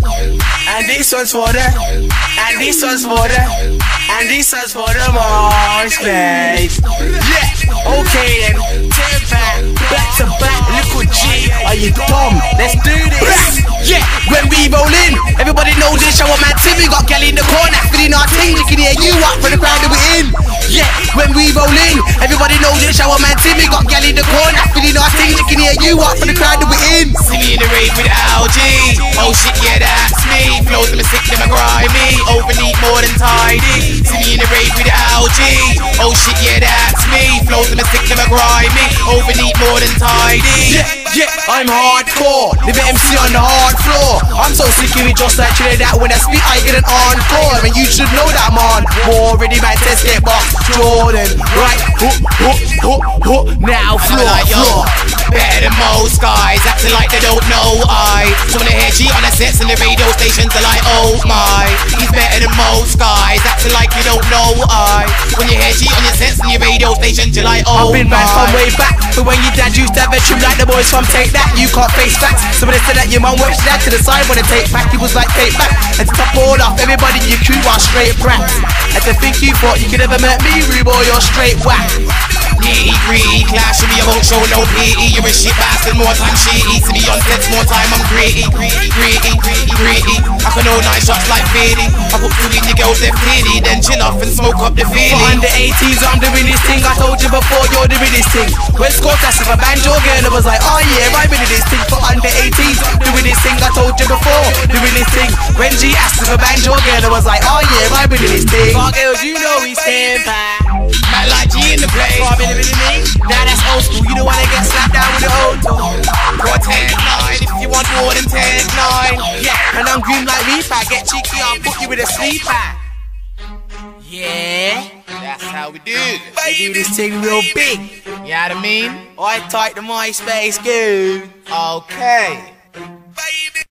And this one's for the, and this one's for the, and this one's for the MySpace. Yeah, okay then. Turn back to back, little G. Are you dumb? Let's do this. Yeah, when we roll in, everybody knows this. Show up, man. Tim, we got Gally in the corner, feeling our team. You can hear you up for the crowd that we're in. Yeah, when we roll in, everybody knows this. Show up, man. Tim, we got Gally in the corner, feeling our team. You can hear you up for the crowd that we're in. See me in the rave with LG. Oh shit, yeah, that's me. Flows them sick, them grimy. Overneat more than tidy. See me in the rave with LG. Oh shit, yeah, that's me. Flows them sick, them grimy. Overneat more than tidy. Yeah, I'm hardcore. Live at MC on the hard floor. I'm so sick of it, just like that when I speak, I get an encore. And you should know that I'm on. Already, man, test it, box Jordan. Right, now floor. Better than most guys, acting like they don't know I. So when they hear G on the sets and the radio stations, they're like, oh my. He's better than most guys, acting like you don't know I. When you hear G on your sets and your radio stations, you're like, oh I've been my. back from way back, but when your dad used to have a tune like the boys from Take That, you can't face facts. So when they said that your mum works that to the side when they take back, he was like, take back. And to top all off, everybody in your crew are straight brats. And to think you thought you could ever met me, rude boy, you're straight whack. Nitty-gritty, clashing me, I won't show no pity. You're a shit bastard, more time shitty. To me on sets, more time I'm gritty. I can know 9 shots like 50. I put 2 in your girls left titty, then chill off and smoke up the For feeling. under 18s, I'm doing this thing. I told you before, you're doing this thing. When Scott asked if a banjo girl, I was like, oh yeah, I'm doing this thing. For under 18s, doing this thing. I told you before, doing this thing. When G asked if a banjo girl, I was like, oh yeah, I'm doing this thing. Fuck girls, you know we stand by. Man like G in the place. Now that's old school, you don't wanna get slapped down with the old tool. Or 10-9, if you want more than 10-9. Yeah, and I'm green like Reaper. Get cheeky, I'll put you with a sleeper. Yeah, That's how we do. we do this thing real big. You know what I mean? I type the MySpace, go. Okay.